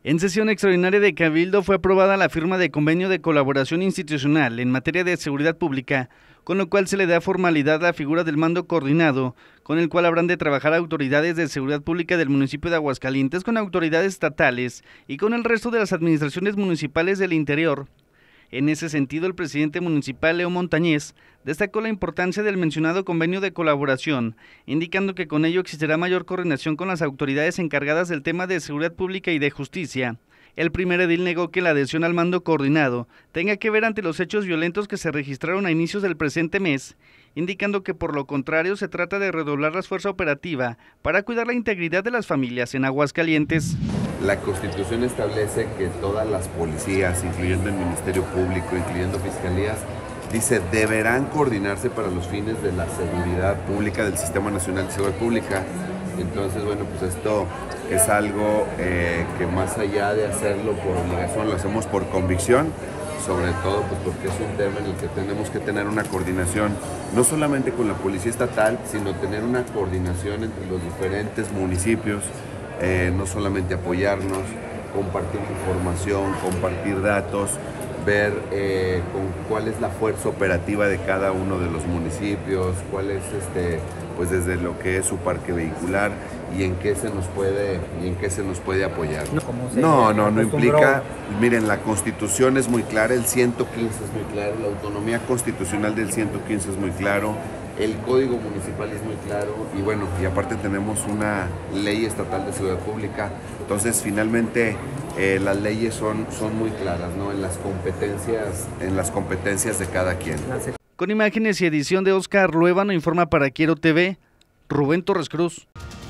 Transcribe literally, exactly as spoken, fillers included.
En sesión extraordinaria de Cabildo fue aprobada la firma de convenio de colaboración institucional en materia de seguridad pública, con lo cual se le da formalidad a la figura del mando coordinado, con el cual habrán de trabajar autoridades de seguridad pública del municipio de Aguascalientes con autoridades estatales y con el resto de las administraciones municipales del interior. En ese sentido, el presidente municipal, Leo Montañez, destacó la importancia del mencionado convenio de colaboración, indicando que con ello existirá mayor coordinación con las autoridades encargadas del tema de seguridad pública y de justicia. El primer edil negó que la adhesión al mando coordinado tenga que ver ante los hechos violentos que se registraron a inicios del presente mes, indicando que por lo contrario se trata de redoblar la fuerza operativa para cuidar la integridad de las familias en Aguascalientes. La Constitución establece que todas las policías, incluyendo el Ministerio Público, incluyendo fiscalías, dice, deberán coordinarse para los fines de la seguridad pública del Sistema Nacional de Seguridad Pública. Entonces, bueno, pues esto es algo eh, que más allá de hacerlo por obligación, lo hacemos por convicción, sobre todo pues porque es un tema en el que tenemos que tener una coordinación, no solamente con la Policía Estatal, sino tener una coordinación entre los diferentes municipios, eh, no solamente apoyarnos, compartir información, compartir datos, ver eh, con cuál es la fuerza operativa de cada uno de los municipios, cuál es este, pues desde lo que es su parque vehicular y en qué se nos puede y en qué se nos puede apoyar. No, no, no implica, miren, la Constitución es muy clara, el ciento quince es muy claro, la autonomía constitucional del ciento quince es muy claro, el Código Municipal es muy claro y bueno, y aparte tenemos una ley estatal de seguridad pública, entonces finalmente eh, las leyes son, son muy claras, ¿no? En las competencias, en las competencias de cada quien. Con imágenes y edición de Oscar Luébano, informa para Quiero T V, Rubén Torres Cruz.